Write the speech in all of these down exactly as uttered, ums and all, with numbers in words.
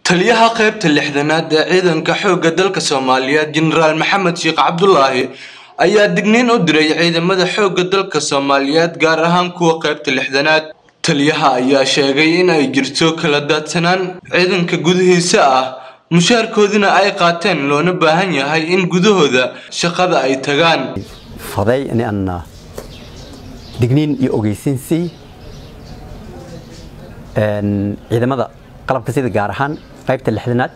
taliyaha qaybta lixdanaad ee ciidanka xoogga dalka Soomaaliyeed Generaal Maxamed Sheekh Cabdullaahi ayaa digniin u diray ciidamada xoogga dalka Soomaaliyeed gaar ahaan kuwa qaybta lixdanaad. Taliyaha ayaa sheegay in ay jirto kala daadsanaan ciidanka gudihiisa ah, mushaarkoodina ay qaateen loona baahan yahay in gudahooda shaqada ay tagaan. faday in aan digniin iyo ogeysiin si een ciidamada qalabka sida gaar ahaan qaybta lixdanaad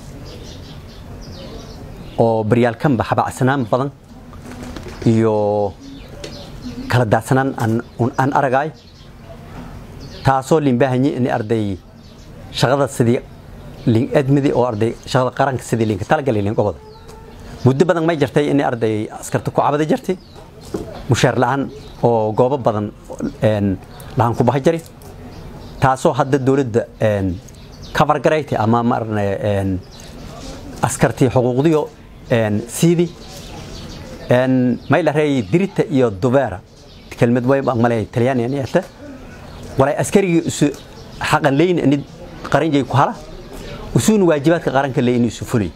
oo baryaalkan baxbacsanaan badan iyo kala daadsanaan aan aan aragay taasoo limbaahanyi in arday shaqada sidii lin admidi oo arday shaqada qaranka sidii linka talagalay lin qobada muddo badan ma jirtay in arday askarta ku cabada jirtay mushaar la'aan oo goobo badan een laan ku baxay jiray taasoo hadda dawladda een cover gareeyay ama marna een askartii xuquuqdiyo een sidii een may la reey dirita iyo dubeera kelmad way malay taliyaan yani hata wala askariga xaqan leeyin in qaranjay ku hala usuun waajibaadka qaranka leeyin isu fulay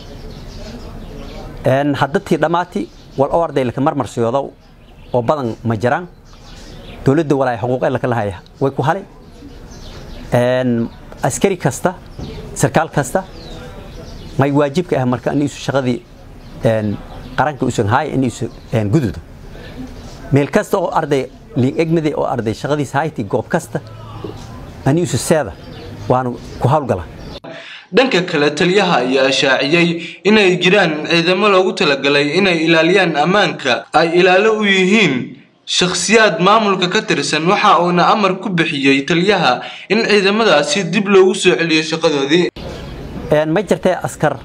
een haddii dhamaati wal orday la marmarsiyoodo oo badan ma jiraan dawladda walaay xuquuq ay la kala hayay way ku halay een askari kasta sarkaal kasta may waajibka ah marka in isu shaqadii een qaranka usan hay in isu een gududo meel kasta oo arday liin egmidi oo arday shaqadiis hayti goob kasta in isu seeda waan ku hawlgala. dhanka kale taliyaha ayaa shaaciyay inay jiraan ciidamo loogu talagalay inay ilaaliyaan ammaanka ay ilaalo u yihiin shakhsiyaad maamulka ka tirsan waxa uu amar ku bixiyay taliyaha in ciidamadaasi dib loogu soo celiyo shaqadoodii. een ma jirtay askar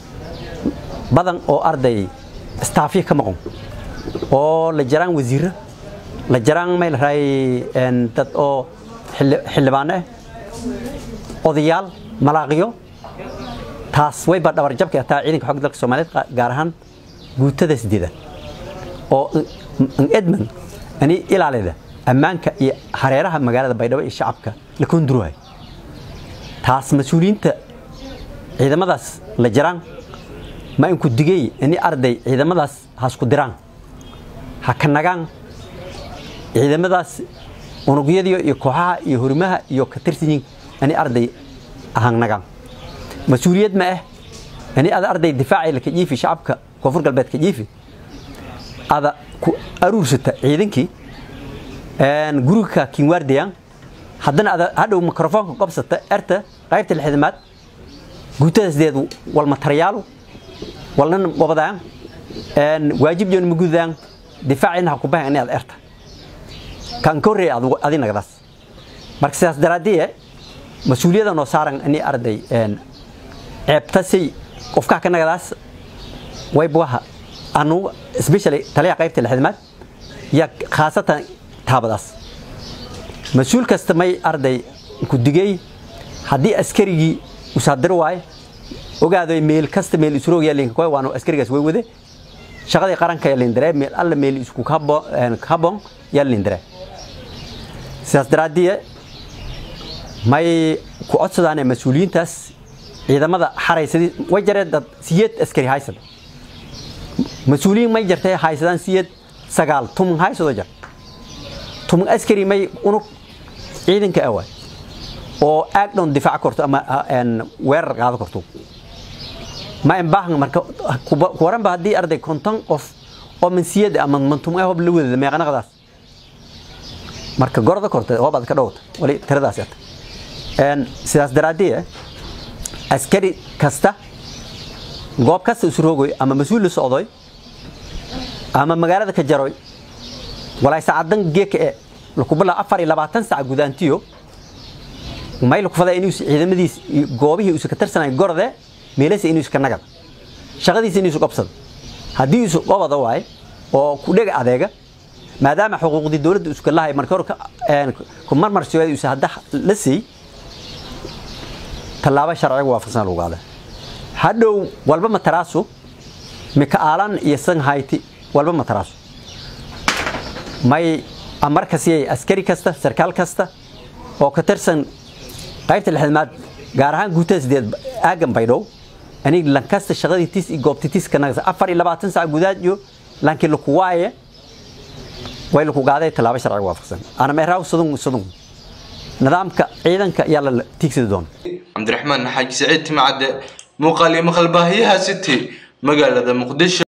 badan oo arday staafi ka maqan oo la jiraan wasiir la jiraan meel raay een dad oo xildhibaan ah odayaal malaaqiyo taas way ba dhabar jabka taa ciidanka xoogga dalka Soomaaliyeed gaar ahaan guutada sideeda oo edman ani ilaalida ammaanka iyo hareeraha magaalada Baydhabo iyo shacabka la koonduruhay taas mas'uuliyiinta ciidamadaas la jiraan ma in ku digay in arday ciidamadaas haas ku diraan ha ka nagaan ciidamadaas unugyada iyo kooxaha iyo horimaha iyo ka tirsiin ani arday ahaan nagaan مسؤوليات ما يعني هذا أرض الدفاع اللي كجيفي شعبك كفر قلبك كجيفي هذا أروسة عيدنكي أن جروكا كينوارديان حدنا هذا هذا ميكروفون قبضة أرتا قايبة الخدمات قلت زيد والماتريال ولا وبدان أن واجب جون موجودان دفاع إنها كوبان يعني هذا أرتا كان كوري هذا هذه نقدس مركز درادية مسؤولية أنه صارن أني أرضي أن عبتسي قفكا كنغداس way buuha anu especially taliya qaybta lixdamaad ya khaasatan taabadaas mas'uul kasta may arday ku digay hadii askarigi u saadar waay ogaado email kasta meel isroog yeelin koy waanu askarigaas way wade shaqadii qaranka yeelin dareem meel alla meel isku kabo kabon yeelin dareem sidaas daraadiye may ku codsadaan mas'uuliyiintaas ciidamada xareysadii way jareen dad siyad askari haysan مسؤولين ما يجرتها هايسدان سيد سجال توم هاي سودا توم أسكري ما يكونوا عيدن كأول أو أكدون دفاع كرتو أما أن وير هذا كرتو ما ينبهن مركب كورن بعدي أرد كونتان أوف أو من سيد أما من توم أهو بلود ما يغنى غداس مركب جرد كرتو هو بعد كدوت ولي ترداسات أن سياس درادية أسكري كستا goob kasta usroogay ama mas'uul la socday ama magaalada ka jaray walaa saacadan geek ee lagu bala afar iyo labaatan saac gudaantiyo mayl ku faday inuu ciidamadiis goobihii uu ka tirsanay gorde meelaha inuu iska nagad shaqadiisa inuu qabsado hadii uu qabado waay oo ku dhiga adeega maadaama xuquuqdii dawladda isku lahayd marka hore ku marmarsiyo uu saada la sii talaaba sharciga waafaqsan loo qaaday hadhow walba ma taraaso mika aalan iyo san hayti walba ma taraaso may amarkaasi askari kasta sarkaal kasta oo ka tirsan qaybta lixdamaad gaar ahaan guutada sideed aagan baydhow aniga lankasta shaqadii tis i goobtitis kana afar iyo labaatan saac gudaad iyo laakiin lagu waaye way lagu qaaday talaabo sharci waafaqsan ana meeraw sudun sudun nidaamka ciidanka ayaa la tiigsi doon Cabdiraxmaan Xaaji Saciid Timcade muuqaal iyo maqal baahiyaha city magaalada Muqdisho.